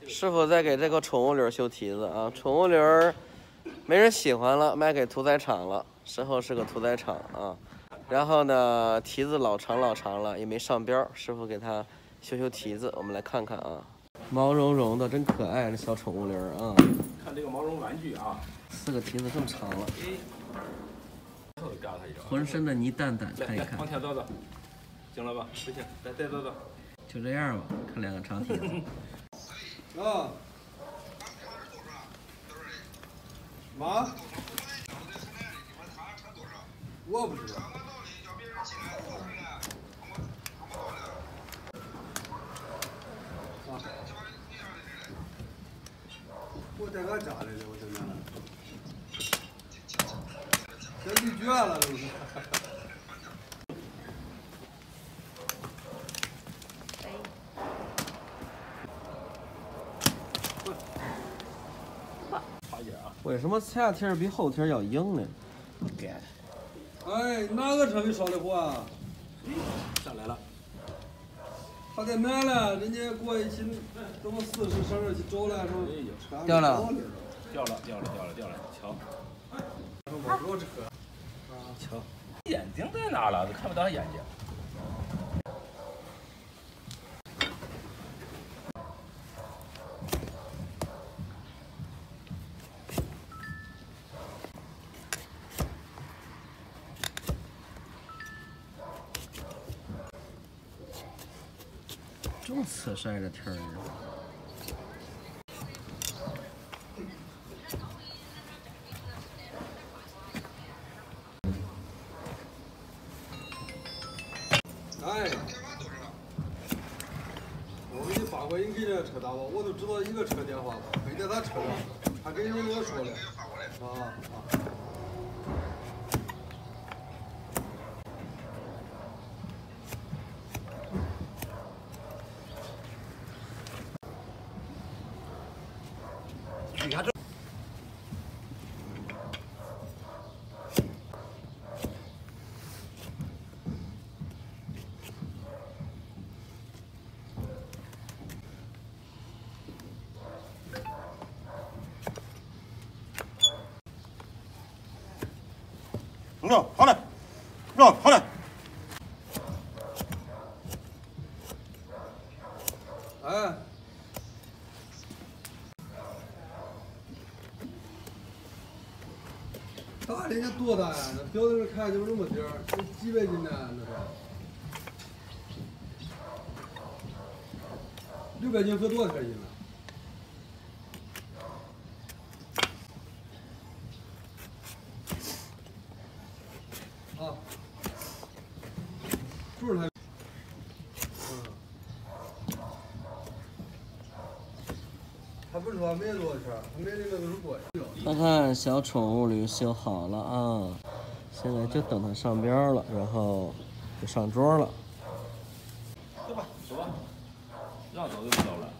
师傅在给这个宠物驴修蹄子啊，宠物驴没人喜欢了，卖给屠宰场了。身后是个屠宰场啊，然后呢，蹄子老长了，也没上标，师傅给它修蹄子，我们来看看啊。毛茸茸的，真可爱，这小宠物驴啊！ 看这个毛绒玩具啊 ，4个蹄子这么长了，浑身的泥蛋蛋，看一看。 往前走走，行了吧？不行，再走走。 就这样吧，看2个长蹄子。 啊。妈。我不知道。我在俺家里的，我现在，这拒绝了都是。 为什么前蹄比后蹄要硬呢？干。 哎，哪个车没烧的火啊？ 上来了。 他给买了，人家过一起怎么40上这去找来说， 掉了， 瞧， 我车， 瞧，眼睛在哪了？都看不到眼睛。 这么刺晒这天儿。 哎，我给你发过，你给这车打吧，我都知道一个车电话了，没在他车上，他给人跟我说的。啊。 你看这。好嘞，好嘞。 哎。大人家多大呀？那表在这看就这么点儿，这几百斤呢，那是。600斤合多少钱斤了？啊，就是他。他不是说没多少钱，他没的那个是贵。 看看小宠物驴修好了啊，现在就等它上标了，然后就上桌了。 走吧，让走就不走了。